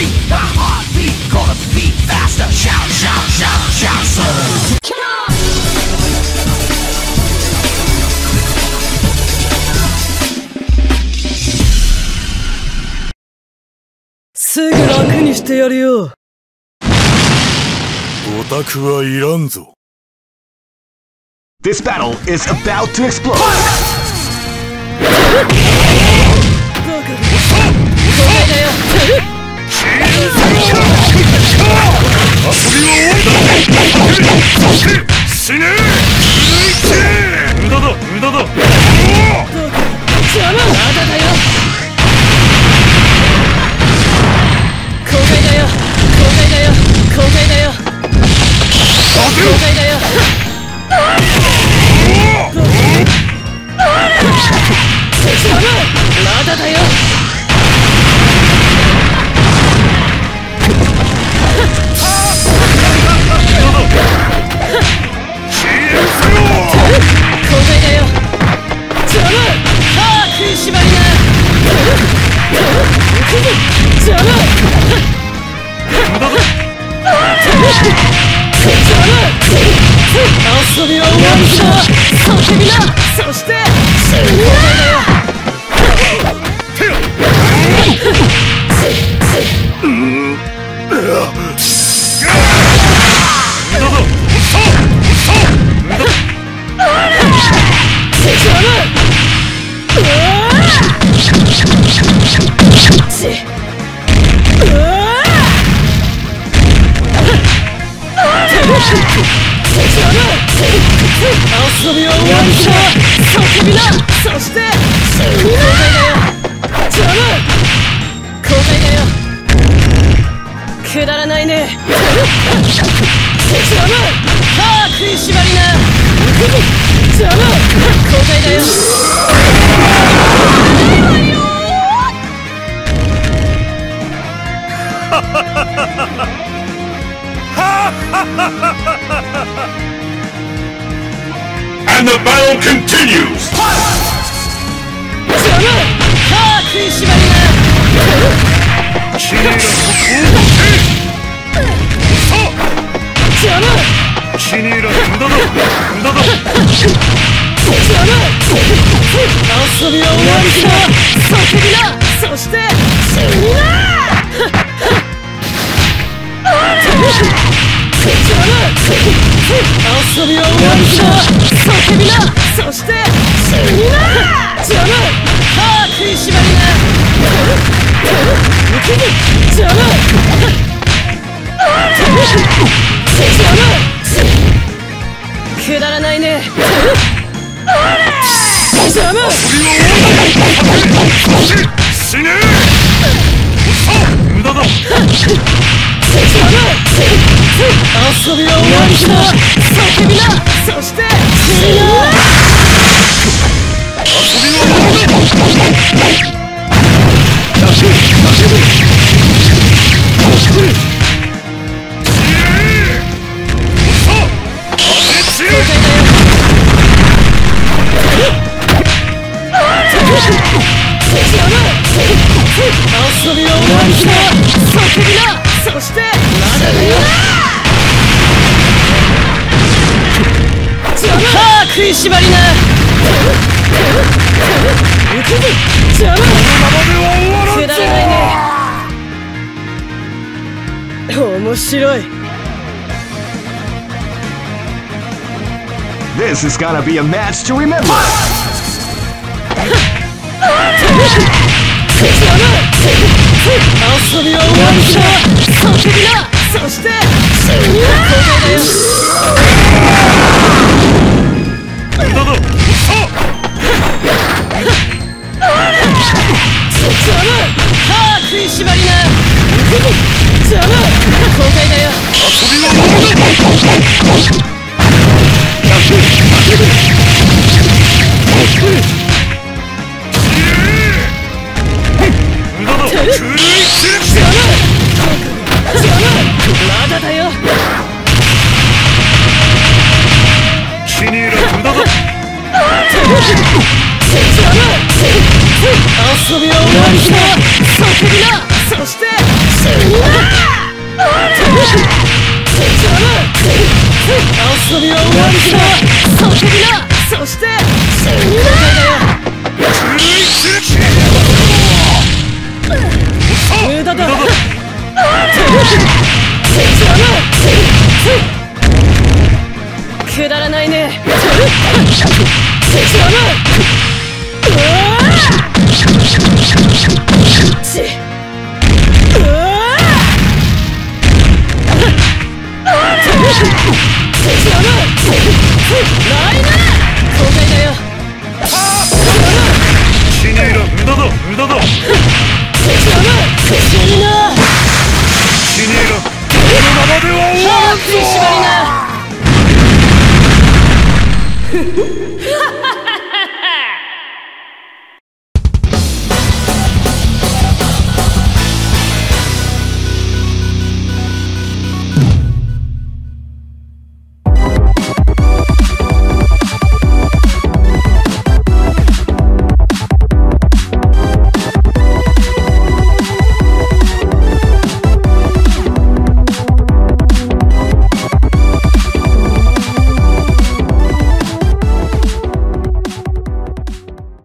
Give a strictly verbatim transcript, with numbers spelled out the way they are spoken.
free. My heartbeat gonna beat faster. Shout, shout, shout, shout, so. すぐ楽にしてやるよ。 オタクはいらんぞ。 This battle is about to explode. 死ね！無駄だ無駄だ。 邪魔！まだだよ。公開だよ公開だよ公開だよ公開だよ。邪魔！まだだよ。公開だよ。邪魔！はあ食いしばりな。邪魔！遊びは終わりだ。叫びな。そして死ぬだよ。遊びは終わりだ。叫びな。そして死ぬだよ。邪魔！公開だよ。くだらないね。邪魔！はあ食いしばりな。邪魔！公開だよ。 And the battle continues! 邪魔！はあ食いしばりな。 君らここをせ邪魔！ 君ら無駄だ無駄だ。 邪魔！遊びは終わりだ。叫びな。そして死ぬな。邪魔！遊びは終わりだ。叫びな。そして死ぬな。邪魔！はあ食いしばりな。邪魔！邪魔！くだらないね。邪魔！ 死ね！無駄だ。 邪魔！遊びは終わりだ。叫びな。そして死ぬな。 遊びは終わりだ。 遊びは終わりだ。叫びな。そしてまだだよ。邪魔！はあ食いしばりな。邪魔！くだらないね。面白い。 This is gonna be a match to remember. 遊びは終わりだ。叫びな。そして死ぬな。公開だよ。 無駄だ。 邪魔！はあ食いしばりな。邪魔！公開だよ。 遊びは終わりだ。無駄だ。狂い散る。 邪魔！邪魔！まだだよ。 気に入らん。無駄だ。 邪魔！遊びは終わりだ。叫びな。そして死ぬな。 遊びは終わりだ。叫びな。そして死にな。無駄だ。くだらないね。 死ねえら無駄だ無駄だ。